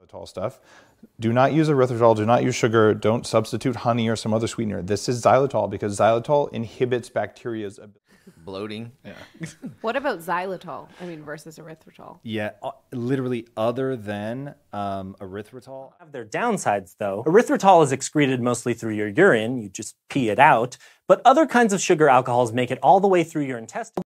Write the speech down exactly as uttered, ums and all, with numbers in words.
Xylitol stuff. Do not use erythritol, do not use sugar, don't substitute honey or some other sweetener. This is xylitol because xylitol inhibits bacteria's ability. Bloating. Yeah. What about xylitol? I mean, versus erythritol? Yeah, uh, literally other than um, erythritol. Have their downsides though. Erythritol is excreted mostly through your urine, you just pee it out, but other kinds of sugar alcohols make it all the way through your intestines.